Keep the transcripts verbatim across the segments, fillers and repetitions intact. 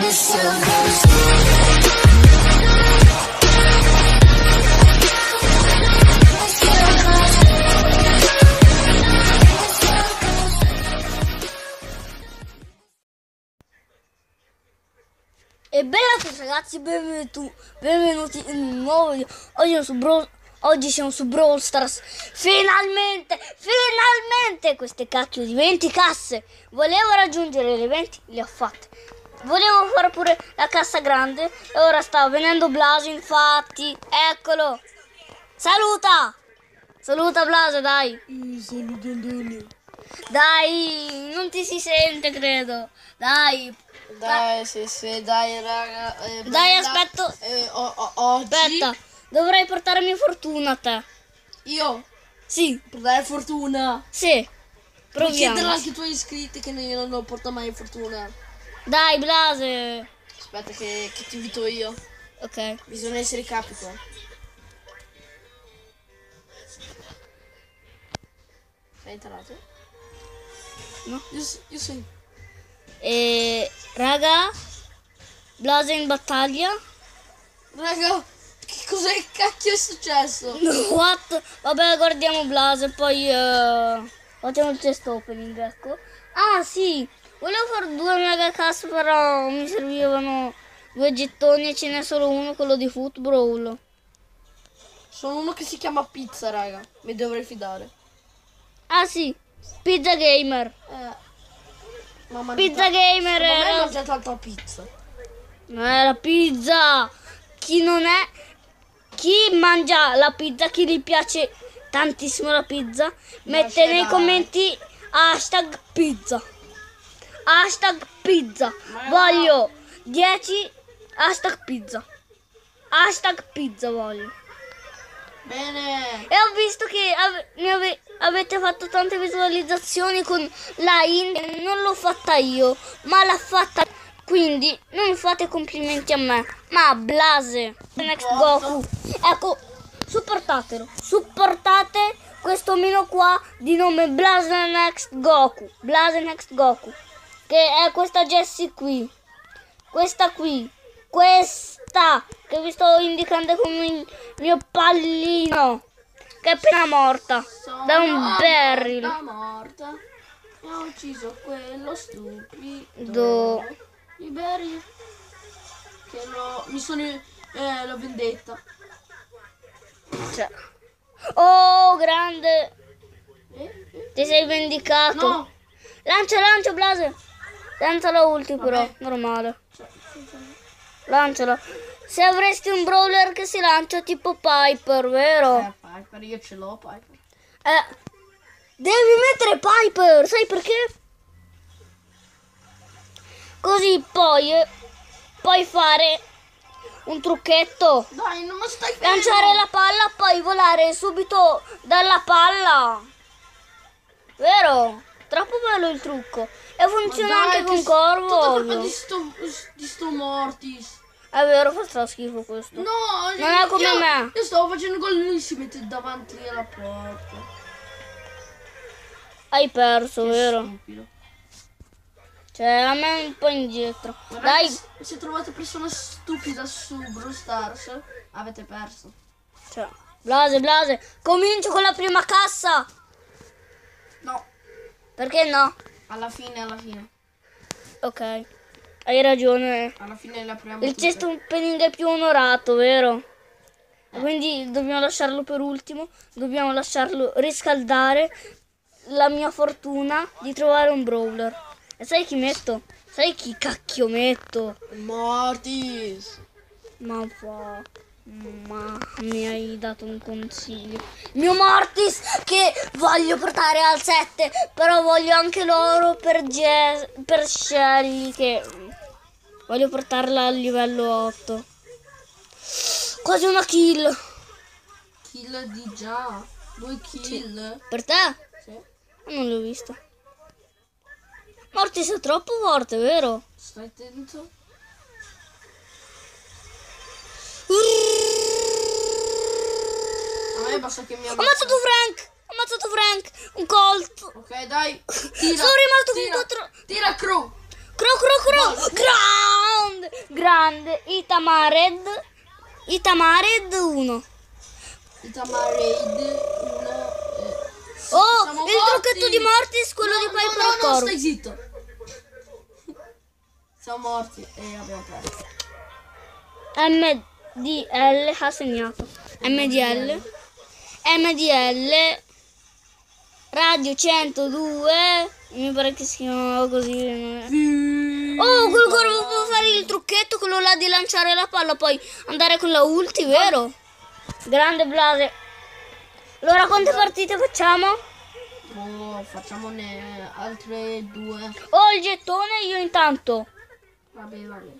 E bella a tutti ragazzi, benvenuti, benvenuti in un nuovo video. Oggi siamo su Brawl, oggi siamo su Brawl Stars. Finalmente, finalmente queste cacchio di venti casse. Volevo raggiungere le venti, le ho fatte. Volevo fare pure la cassa grande e ora sta venendo Blaso, infatti. Eccolo. Saluta. Saluta Blaso, dai. Dai, non ti si sente, credo. Dai. Dai, sì, sì, dai, raga. Eh, Dai, bella, aspetta. Eh, o- o- oggi Aspetta, dovrei portarmi fortuna a te. io Sì, per dare fortuna. sì. Puoi chiedere Proviamo. anche ai tuoi iscritti che io non porto mai fortuna. Dai, Blase. Aspetta che, che ti invito io. Ok. Bisogna essere capito. Sei entrato? No. Io, s- io sì. E raga, Blase in battaglia. Raga, che cos'è? Cacchio è successo? What? Vabbè, guardiamo Blase, poi eh, facciamo il test opening, ecco. Ah, sì. Volevo fare due mega casse, però mi servivano due gettoni e ce n'è solo uno, quello di Football. Sono uno che si chiama Pizza, raga. Mi dovrei fidare. Ah, sì. Pizza Gamer. Eh. Ma ho Pizza Gamer. Non hai era- mangiato altra pizza. Non è la pizza. Chi non è, chi mangia la pizza, chi gli piace tantissimo la pizza, mette sai, nei dai. commenti hashtag pizza. Hashtag pizza. Ma Voglio dieci hashtag pizza. Hashtag pizza voglio. Bene. E ho visto che ave- ne ave- avete fatto tante visualizzazioni con la in. Non l'ho fatta io, ma l'ha fatta. Quindi non fate complimenti a me, ma a Blase. Next Goku. Ecco, supportatelo. Supportate questo omino qua di nome Blase Next Goku. Blase Next Goku. Che è questa Jessie qui. Questa qui. Questa che vi sto indicando come il mio pallino, che è appena morta da un barrel. Morta, morta. Mi ha ucciso quello stupido. Do. I barrel. Che lo, mi sono... Eh, l'ho vendetta. Cioè. Oh, grande. Eh, eh. Ti sei vendicato. No. Lancia, lancia, Blase. Senza la ulti però, Vabbè. normale. Cioè, Lanciala. Se avresti un brawler che si lancia tipo Piper, vero? eh, Piper, io ce l'ho, Piper. Eh, devi mettere Piper, sai perché? Così poi eh, puoi fare un trucchetto. Dai, non mi stai fermo. Lanciare la palla, poi volare subito dalla palla. Vero? Troppo bello il trucco. E funziona Ma dai, anche con che- Corvo. Tutto colpa ovvio. di sto, di sto Mortis. È vero, fa stra schifo questo. No, Non è come io, me. Io stavo facendo gol, lui si mette davanti alla porta. Hai perso, Che vero? stupido. Cioè, a me un po' indietro. Guarda, Dai. se- se trovate persona stupida su Brawl Stars, avete perso. Cioè, Blase, Blase. Comincio con la prima cassa. No, Perché no? alla fine, alla fine. Ok. Hai ragione. Alla fine la prima. Il chest opening è più onorato, vero? E quindi dobbiamo lasciarlo per ultimo. Dobbiamo lasciarlo riscaldare la mia fortuna di trovare un brawler. E sai chi metto? Sai chi cacchio metto? Mortis. Ma va. Ma mi hai dato un consiglio. Mio Mortis che voglio portare al sette. Però voglio anche l'oro per, Ge- per Shelly che voglio portarla al livello otto. Quasi una kill. Kill di già. Due kill. Per te? Sì. Non l'ho vista. Mortis è troppo forte, vero? Stai attento. A me basta che mi Ho ammazzato Frank! Ho ammazzato Frank! Un colt! Ok, dai. Tira. Sono rimasto con tira, quattro. Tira crew. Cro cro cro. Grande. Grande. Itamared. Itamared uno. Itamared uno. Oh, siamo il morti. trucchetto di Mortis, quello No, di no, Piper no, no, Corvo. stai zitto. Siamo morti e abbiamo perso. M D L ha segnato. M D L. M D L. Radio centodue. Mi pare che si chiamava così. Oh, quel corvo può fare il trucchetto, quello là di lanciare la palla, poi andare con la ulti, vero? Grande Blase. Allora quante partite facciamo? Oh, facciamone altre due. Oh, il gettone, io intanto. Vabbè, vabbè.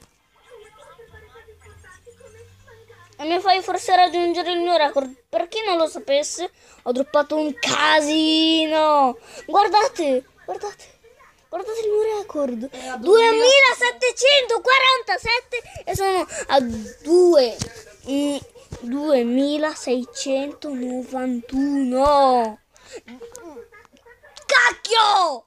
E mi fai forse raggiungere il mio record. Per chi non lo sapesse, ho droppato un casino. Guardate, guardate. Guardate il mio record. duemilasettecentoquarantasette e sono a due, mm, duemilaseicentonovantuno. Cacchio!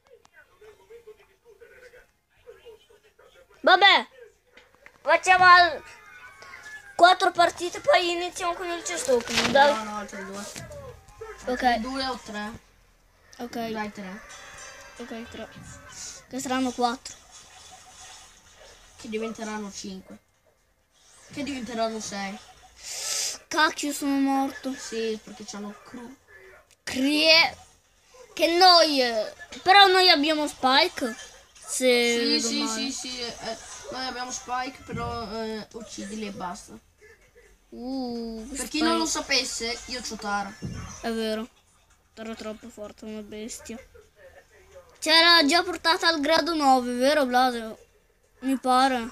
Vabbè, facciamo al... quattro partite, poi iniziamo con il chest opening, dai. No, no, altre due. Ok, Due o tre? ok, Dai, tre. ok, tre. Che saranno quattro. Che diventeranno cinque. Che diventeranno sei. Cacchio, sono morto. Sì, perché c'hanno cru. Crie. Che noi... eh, però noi abbiamo Spike. Se Sì, vedo sì, male. sì, sì. eh, noi abbiamo Spike, però eh, uccidili e basta. Uh, Per chi Spike. non lo sapesse, io c'ho Tara. È vero. Era troppo forte, una bestia. C'era già portata al grado nove, vero Blase? Mi pare.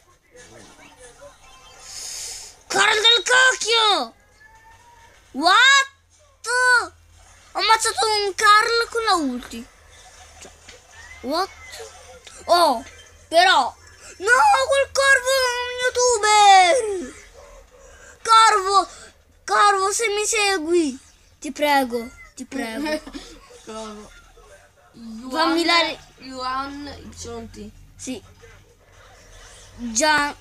Carl del cacchio! What? Ho ammazzato un Carl con la ulti. Cioè, what? Oh, però... No, quel corvo è un youtuber! Corvo! Corvo, se mi segui! Ti prego, ti prego. Bravo. Fammi la... Yuan Y T. Sì. Già...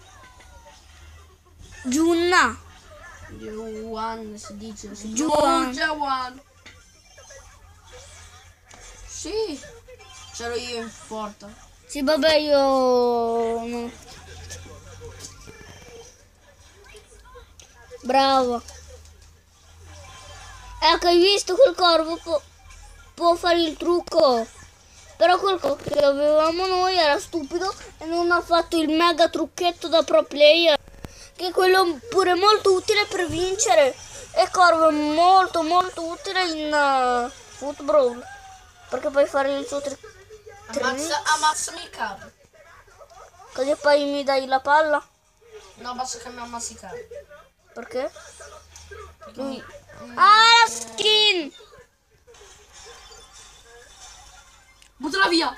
Giunna. Yuan si dice. Si Juan. Juan. Sì. C'ero io in porta. Sì, vabbè, io... no. Bravo. Ecco, hai visto quel corvo può, può fare il trucco. Però quel corvo che avevamo noi era stupido e non ha fatto il mega trucchetto da pro player. Che è quello pure molto utile per vincere. E corvo è molto molto utile in uh, football. Perché puoi fare il suo tri- Ammazza, ammazzami il carro. Così poi mi dai la palla. No, basta che mi ammazzi il carro. Perché? Lui... Ah, la skin! Buttala via!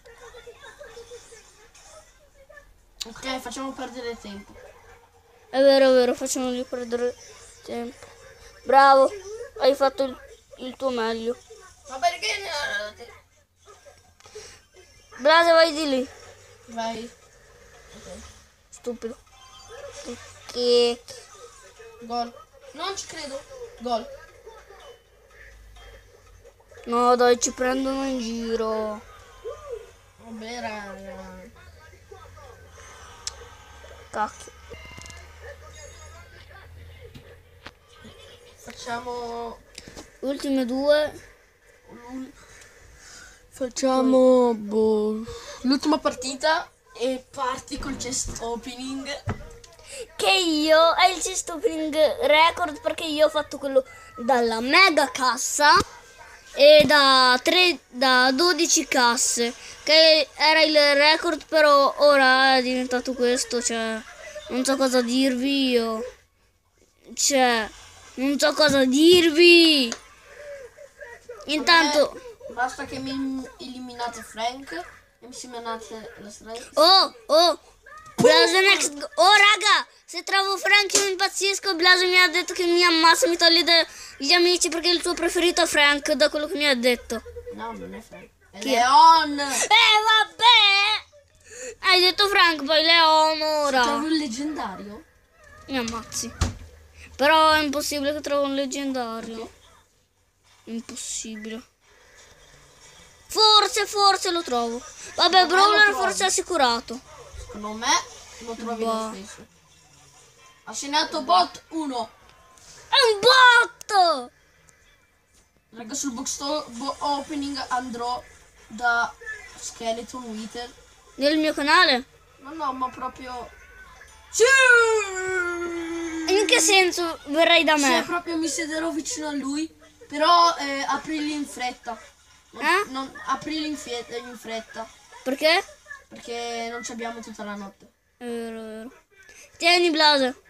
Ok, facciamo perdere tempo. È vero, è vero, facciamogli perdere tempo. Bravo, hai fatto il, il tuo meglio. Ma perché ne... Blase, vai di lì. Vai. Stupido. Che... Gol. Non ci credo. Gol. No, dai, ci prendono in giro. Vabbè, raga. Cacchio. Facciamo... Ultime due. Facciamo... boh, l'ultima partita e parti col chest opening. Che io è il chest opening record perché io ho fatto quello dalla mega cassa e da, tre, da dodici casse, che era il record, però ora è diventato questo, cioè non so cosa dirvi io, cioè non so cosa dirvi. Intanto Vabbè, basta che mi eliminate Frank e mi seminate la strada. oh oh Blase next go- oh raga, se trovo Frank io impazzisco. Blase mi ha detto che mi ammazza, mi toglie dagli amici perché il suo preferito è Frank, da quello che mi ha detto. No, non è Frank. È Chi è? Leon! Eh vabbè, poi Leon ora. Trovo il leggendario? Mi ammazzi. Però è impossibile che trovo un leggendario. Ok. Impossibile. Forse, forse lo trovo. Vabbè, No, Brawler lo trovo. forse è assicurato. Secondo me lo trovi Boh. lo stesso. Assegnato bot uno. È un botto! Raga, sul box to- bo- opening andrò da Skeleton Wither. Nel mio canale? No, no, ma proprio... Sì! In che senso verrai da Cioè, me? proprio mi siederò vicino a lui. Però eh, aprili in fretta. Non, Eh? non, aprili in, fie- in fretta. Perché? Perché non ci abbiamo tutta la notte. È vero, è vero. Tieni, Blase.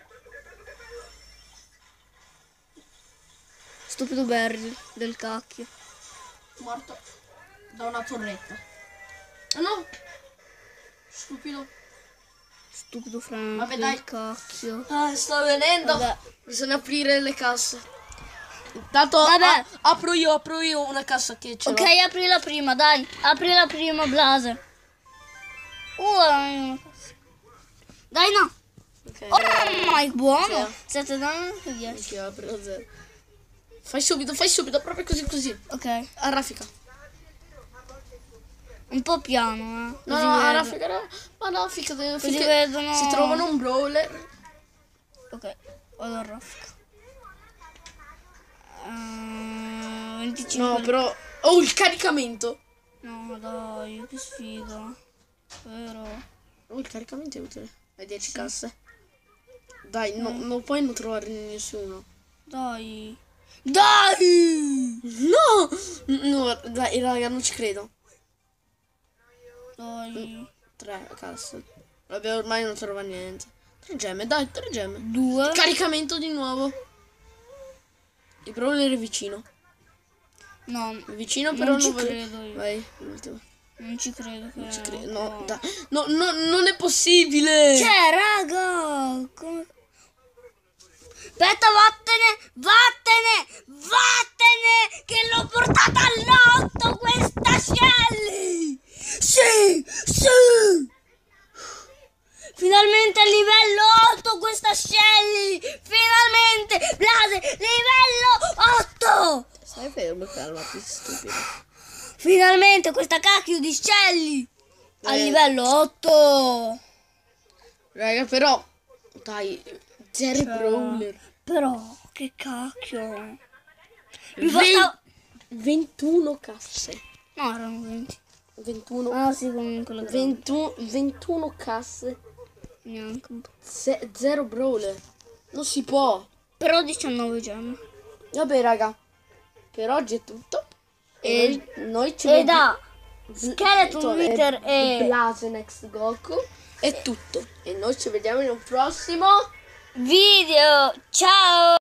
Stupido Barry del cacchio. Morto da una torretta. Ah no! Stupido. Stupido Frank Vabbè, del dai. cacchio. Ah, sto venendo. Vabbè. Bisogna aprire le casse. Intanto Vabbè. a- apro io, apro io una cassa che ce Ok, l'ho. apri la prima, dai. Apri la prima, Blase. Uh, hai una cassa. Dai, no. Ok. Oh, ma è buono. Sì. sette danni e dieci. Anch'io apro da zero. Fai subito, fai subito, proprio così così. Ok. A raffica. Un po' piano, eh. No, Così no, a vedo. raffica, no. Ma no, fica, Così finché vedono. si trovano un brawler. Ok, vado a raffica. Uh, venticinque. No, però... Oh, il caricamento. No, dai, che sfiga. Vero. Oh, il caricamento è utile. Hai dieci casse. Dai, no, non puoi non trovare nessuno. Dai. Dai! No! No, dai, raga, non ci credo. Dai. Tre casse. Vabbè, ormai non trova niente. Tre gemme, dai, tre gemme. Due. Caricamento di nuovo. Il brawler è vicino. No, È vicino, Non però non, ci voglio- credo io. Vai, l'ultimo. non ci credo che... Non ci credo. No, dai. No, no, non è possibile. Cioè, raga! Come... Aspetta, vattene! Vattene! Vattene! Che l'ho portata all'otto questa Shelly! Sì! Sì! Finalmente a livello otto questa Shelly! Finalmente! Blase, livello otto! Stai fermo, calmati, stupido. Finalmente questa cacchio di Shelly! A Eh. livello otto! Raga, però... Dai, zero Cioè, brawler. Però, che cacchio! Mi Ven- basta... ventuno casse. No, erano venti. ventuno. Ah sì, comunque la grande. ventuno, ventuno casse. Neanche un po'. ze- zero brawler. Non si può. Però diciannove gemme. Vabbè, raga. Per oggi è tutto. E- E noi, noi ci E vediamo. da Skeleton Wither e Blase Next Goku. È tutto. E noi ci vediamo in un prossimo. video. Ciao!